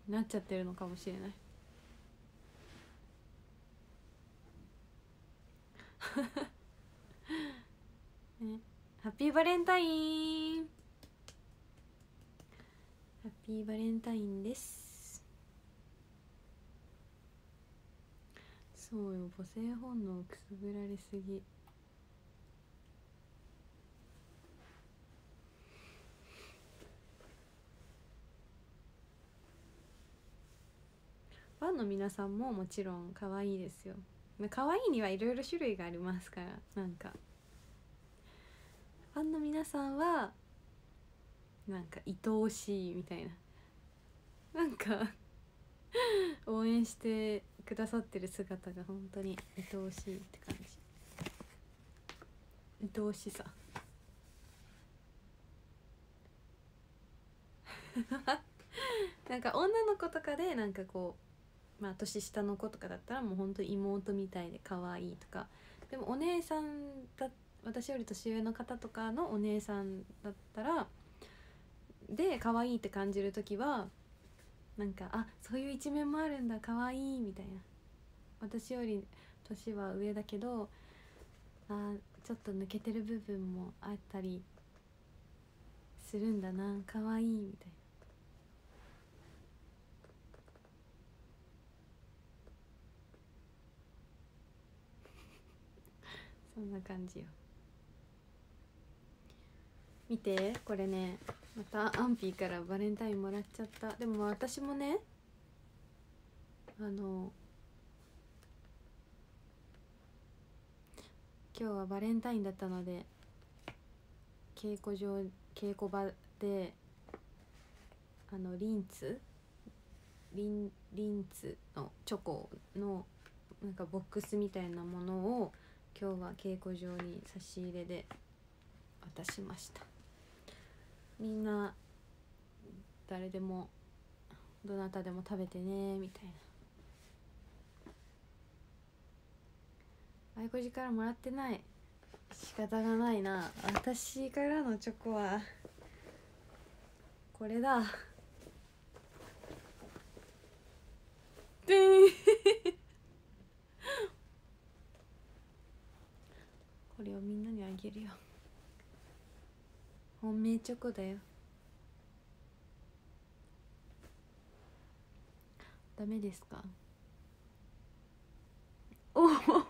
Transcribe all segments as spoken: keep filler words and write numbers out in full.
なっちゃってるのかもしれない。ね、ハッピーバレンタイン、ハッピーバレンタインです。そうよ、母性本能くすぐられすぎ。ファンの皆さんももちろん可愛いですよ。可愛いにはいろいろ種類がありますから、なんかファンの皆さんはなんか愛おしいみたいな、なんか応援してくださってる姿が本当に愛おしいって感じ。愛おしさなんか女の子とかでなんかこう、まあ年下の子とかだったらもう本当に妹みたいで可愛いとか、でもお姉さんだ、私より年上の方とかのお姉さんだったらで可愛いって感じる時はなんか、あ、そういう一面もあるんだ、可愛いみたいな、私より年は上だけど、あ、ちょっと抜けてる部分もあったりするんだな、可愛いみたいな、そんな感じよ。見てこれね、またアンピーからバレンタインもらっちゃった。でも私もね、あの今日はバレンタインだったので稽古場稽古場であのリンツリンリンツのチョコのなんかボックスみたいなものを今日は稽古場に差し入れで渡しました。みんな誰でもどなたでも食べてねみたいな。あいこじからもらってない、仕方がないな。私からのチョコはこれだ。でこれをみんなにあげるよ。本命チョコだよ。ダメですか？おお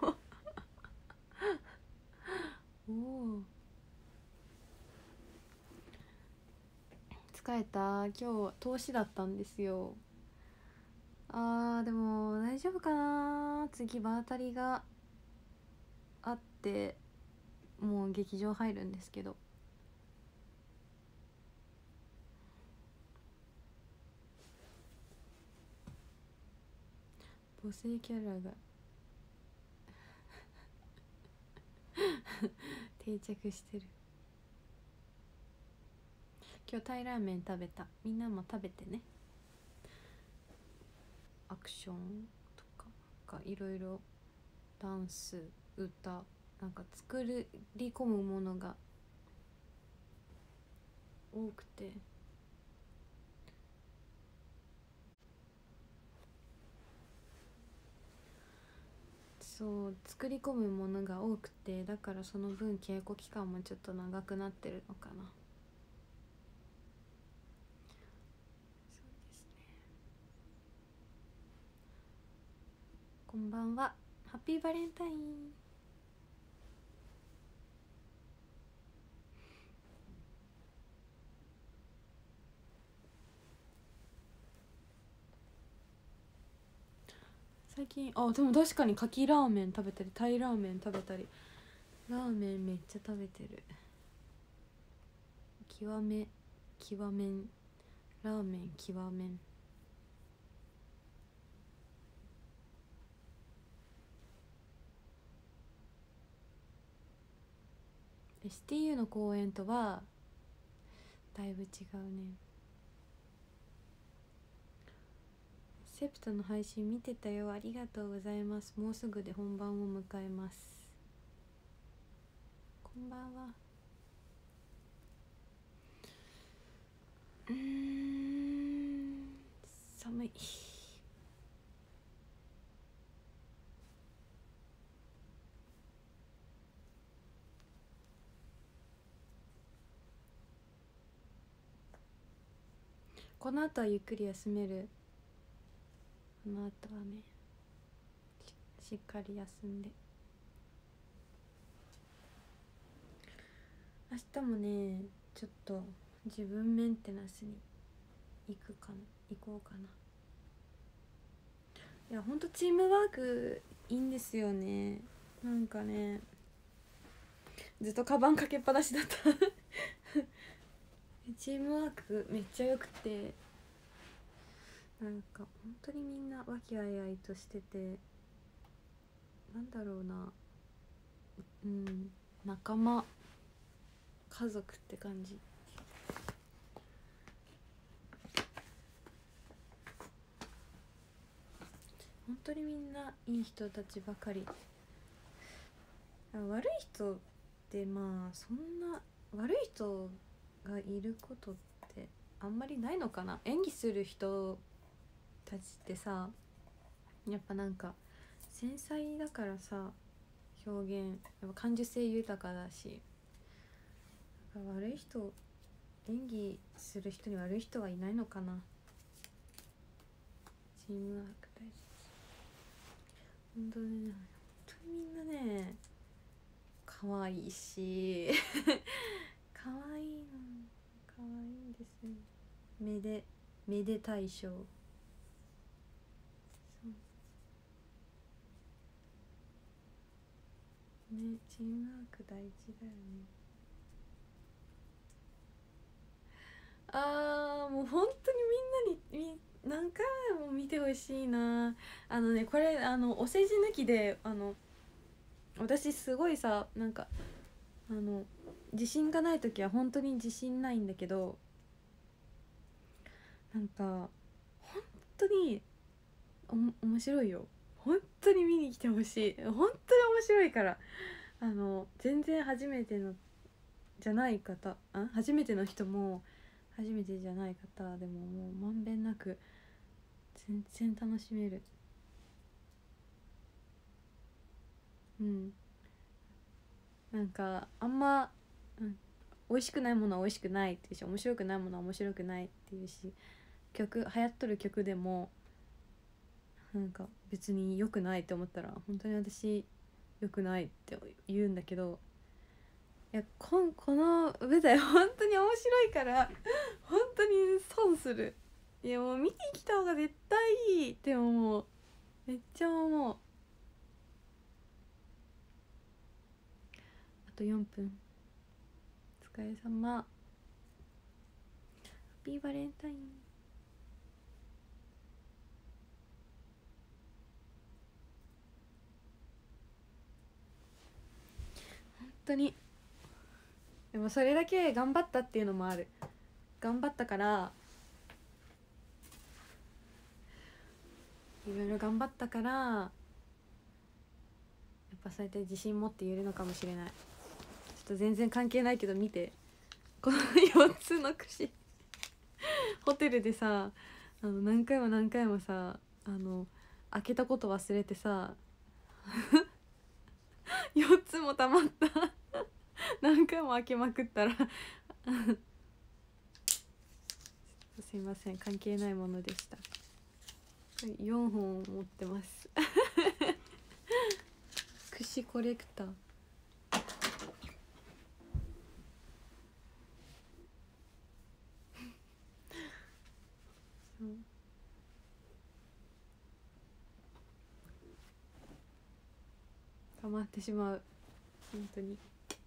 おお、疲れた。今日投資だったんですよ。あーでも大丈夫かな。次場当たりがあってもう劇場入るんですけど、母性キャラが定着してる。今日タイラーメン食べた。みんなも食べてね。アクションとかがいろいろ、ダンス、歌、なんか作り込むものが多くて、そう作り込むものが多くて、だからその分稽古期間もちょっと長くなってるのかな。そうですね。こんばんは、ハッピーバレンタイン。最近あでも確かにかきラーメン食べたりタイラーメン食べたり、ラーメンめっちゃ食べてる。極め極めんラーメン極めん。 エスティーユー の公演とはだいぶ違うね。セプトの配信見てたよ、ありがとうございます。もうすぐで本番を迎えます。こんばんは。うーん、さ寒い。この後はゆっくり休める。この後はね し, しっかり休んで、明日もねちょっと自分メンテナンスに行くかな行こうかな。いやほんとチームワークいいんですよね。なんかねずっとカバンかけっぱなしだったチームワークめっちゃよくて、なんか本当にみんな和気あいあいとしてて、なんだろうな、うん仲間家族って感じ。本当にみんないい人たちばかり。悪い人ってまあそんな悪い人がいることってあんまりないのかな。演技する人たちってさやっぱなんか繊細だからさ、表現やっぱ感受性豊かだし、悪い人演技する人に悪い人はいないのかな。チームワーク大事。本当にね、本当にみんなね可愛いし可愛いの可愛いんですよ。めでめで大賞。そうね、チームワーク大事だよね。あーもう本当にみんなに何回も見てほしいな。あのねこれあのお世辞抜きで、あの私すごいさ、なんかあの自信がない時は本当に自信ないんだけど、なんか本当にお面白いよ。本当に見に来てほしい。本当に面白いから。あの全然初めてのじゃない方、あ初めての人も初めてじゃない方でももうまんべんなく全然楽しめる。うんなんかあんま、うん、美味しくないものは美味しくないっていうし、面白くないものは面白くないっていうし、曲流行っとる曲でもなんか別に良くないって思ったら本当に私良くないって言うんだけど、いや こ, この舞台本当に面白いから本当に損する。いやもう見に来た方が絶対いいって思う。めっちゃ思う。あとよんぷん。お疲れ様。ハッピーバレンタイン。本当にでもそれだけ頑張ったっていうのもある。頑張ったからいろいろ頑張ったからやっぱそうやって自信持って言えるのかもしれない。ちょっと全然関係ないけど見て、このよっつの串ホテルでさ、あの何回も何回もさ、あの開けたこと忘れてさよっつもたまった何回も開けまくったらすいません、関係ないものでした。よんほん持ってます串コレクター。そう溜まってしまう本当に。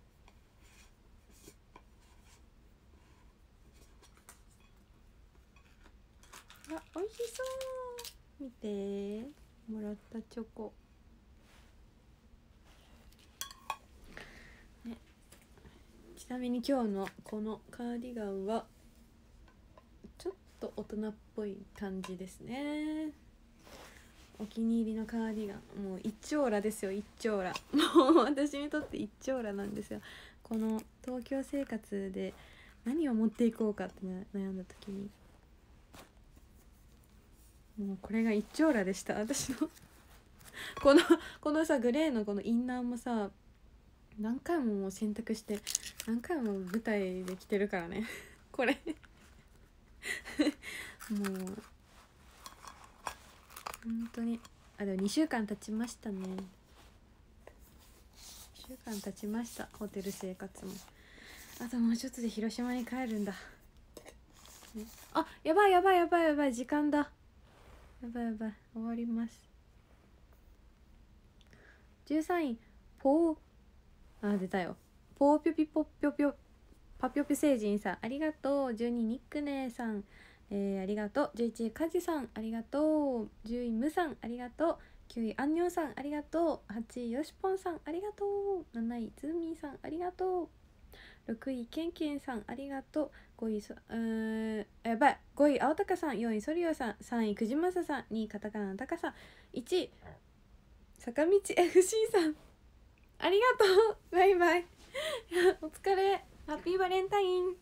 あ、美味しそう。見て、もらったチョコ、ね、ちなみに今日のこのカーディガンはちょっと大人っぽい感じですね。お気に入りのカーディガン、もう一丁羅ですよ、一丁羅もう私にとって一丁羅なんですよ。この東京生活で何を持っていこうかって悩んだ時にもうこれが一張羅でした私のこのこのさグレーのこのインナーもさ何回ももう洗濯して何回も舞台で着てるからねこれもう本当にあでもにしゅうかん経ちましたね。にしゅうかん経ちました。ホテル生活もあともうちょっとで広島に帰るんだ、ね、あやばいやばいやばいやばい時間だ、やばいやばい終わります。じゅうさんいポーあ出たよポーピョピポピョピョパピョピ星人さんありがとう。じゅうにニックネさん、えー、ありがとう。じゅういちいカジさんありがとう。じゅういムさんありがとう。きゅういアンニョンさんありがとう。はちいヨシポンさんありがとう。なないズーミーさんありがとう。ろくいケンケンさんありがとう。ごいそうーんやばいごい青高さん、よんいソリオさん、さんいくじまささん、にいカタカナのタカさん、いちい坂道 エフシー さんありがとうバイバイお疲れハッピーバレンタイン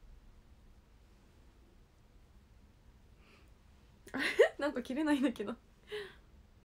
なんか切れないんだけど